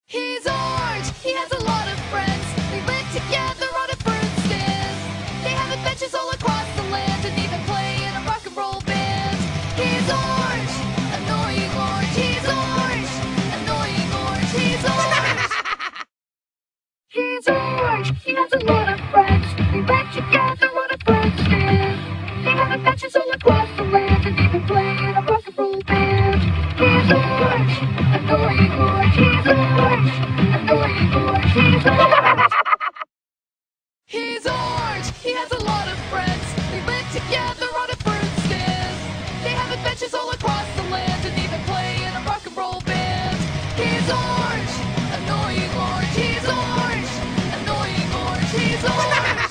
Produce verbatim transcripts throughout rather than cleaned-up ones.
He's orange, he has a lot of friends. They live together on a fruit stand. They have adventures all across the land and even play in a rock and roll band. He's orange, annoying orange. He's orange, annoying orange. He's orange. He's orange, he has a lot of friends. They live together on a fruit stand. They have adventures all across the land and even play in a rock and roll band. He's orange, annoying orange. He's orange, annoying orange. He's orange. He's orange, he has a lot of friends. They live together on a fruit stand. They have adventures all across the land and even play in a rock and roll band. He's orange, annoying orange. He's orange, annoying orange. He's orange.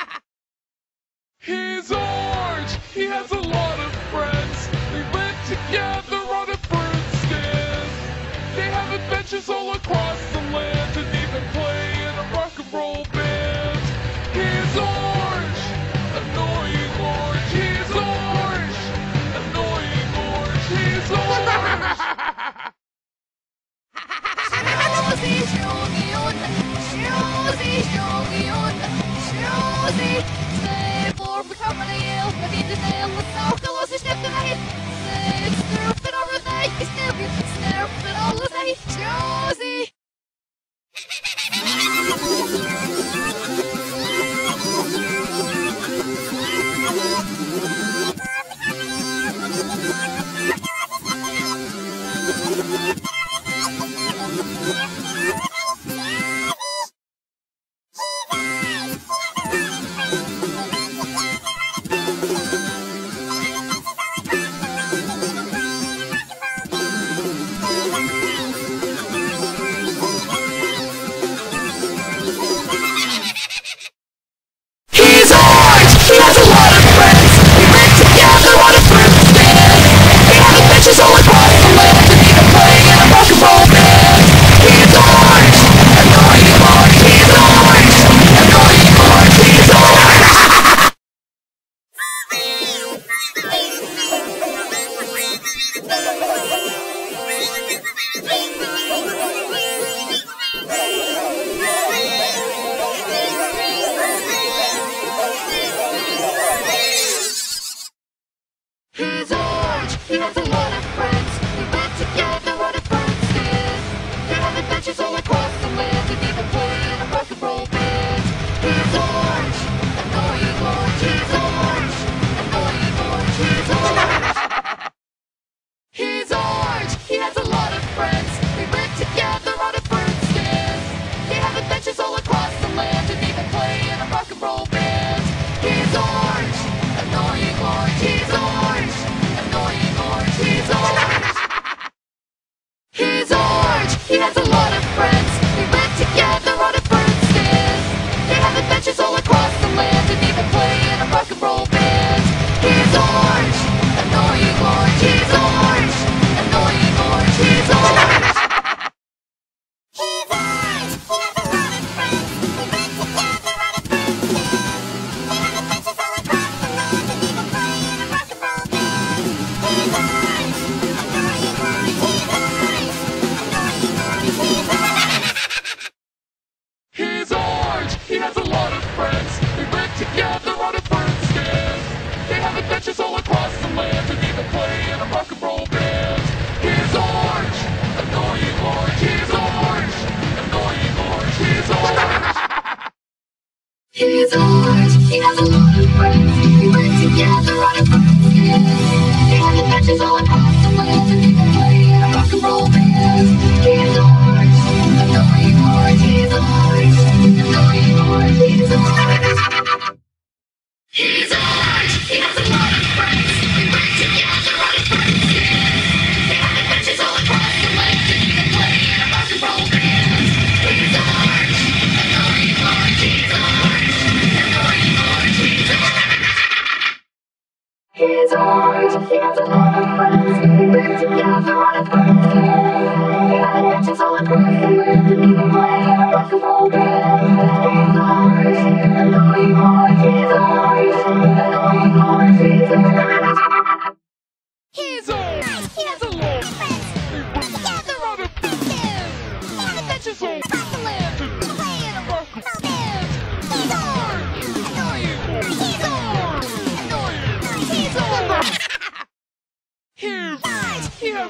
He's orange, he has a lot of friends. They live together on a fruit stand. They have adventures all across the land and even play in a rock and roll band. He's orange, annoying orange. He's orange, annoying orange. He's orange. Josie! He's orange, he has a lot of friends. They live together on a fruit stand. They have adventures all across the land and even play in a rock and roll band. He's orange, annoying orange. He's orange, annoying orange. He's orange. He's orange, he has a lot of friends. They live together on a fruit stand. They have adventures all across the land and even play in a rock and roll band. He's orange, annoying orange. He's orange, annoying orange. He's orange. He's orange, he has a lot of friends. They live together on a fruit stand. They have adventures all across the land and even play in a rock and roll band. He's orange, annoying orange. He's orange, annoying orange. He's orange. He's orange, he has a lot of friends. They live together on a fruit stand. They have adventures all across the land and even play in a rock and roll band. He's orange, annoying orange. He's orange, annoying orange. He's orange. He's orange, he has a lot of friends. They live together on a fruit stand. They have adventures all across the land and even play in a rock and roll band. He's orange, annoying orange. He's orange, annoying orange. He's orange. He's orange, he has a lot of friends. They live together on a fruit stand. They have adventures all across the land and even play in a rock and roll band. He's orange, annoying orange. He's orange, annoying orange. He's orange. He's orange, he has a lot of friends. They live together on a fruit stand. They have adventures all across the land and even play in a rock and roll band. He's orange, annoying orange. He's orange, annoying orange. He's orange. He's orange, he has a lot of friends. They live together on a fruit stand. They have adventures all across the land and even play in a rock and roll band. He's orange, annoying orange. He's orange, annoying orange. He's orange. He's orange, he has a lot of friends. They live together on a fruit stand. They have adventures adventures all across the land to play in a rock and roll band. He's on! Annoying! He's on! Annoying! He's on! He's right! He has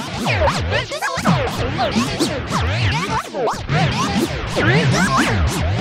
Three